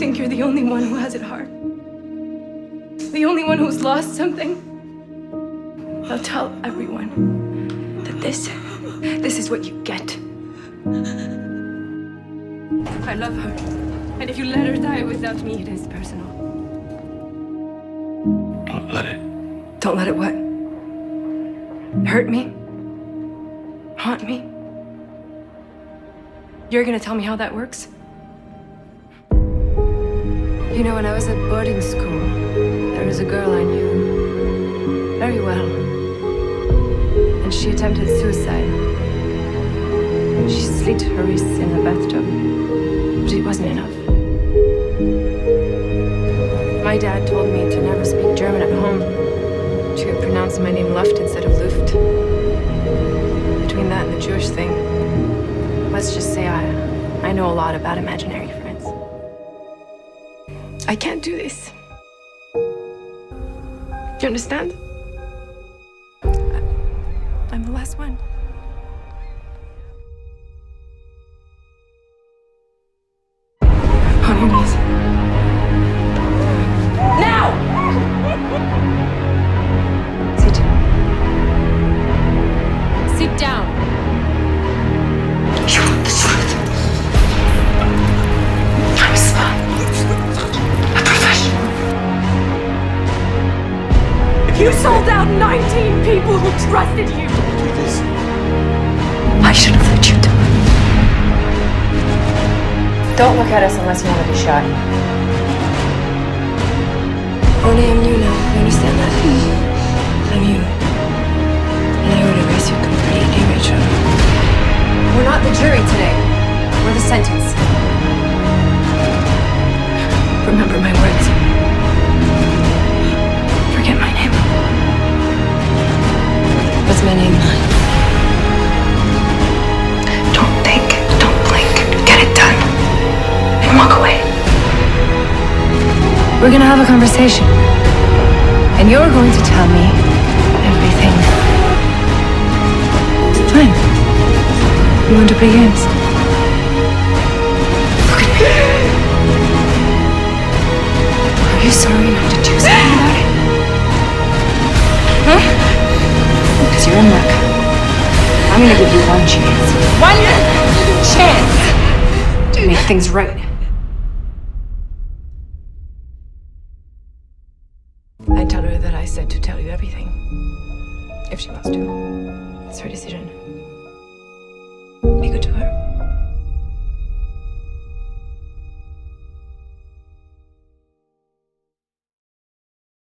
think you're the only one who has it hard? The only one who's lost something? I'll tell everyone that this is what you get. I love her, and if you let her die without me, it is personal. Don't let it. Don't let it what? Hurt me? Haunt me? You're gonna tell me how that works? You know, when I was at boarding school, there was a girl I knew very well. And she attempted suicide. She slit her wrists in the bathtub. But it wasn't enough. My dad told me to never speak German at home. To pronounce my name luft instead of luft. Between that and the Jewish thing, let's just say I know a lot about imaginary friends. I can't do this. Do you understand? I'm the last one. On your knees. Now! Sit. Sit down. You want the truth? I'm a spy. A professional. You sold out 19 people who trusted you. I should have let you do it. Don't look at us unless you want to be shot. Only I'm you now. You understand that? I'm you. And I would erase you completely, Rachel. We're not the jury today. We're the sentence. Remember my words. Forget my name. What's my name? Don't think. Don't blink. Get it done. And walk away. We're gonna have a conversation. And you're going to tell me everything. Fine. You want to play games? Look at me. Are you sorry not to do something about it? Huh? Because you're in luck. I'm gonna give you one chance. One chance! To make things right. I tell her that I said to tell you everything. If she wants to. It's her decision.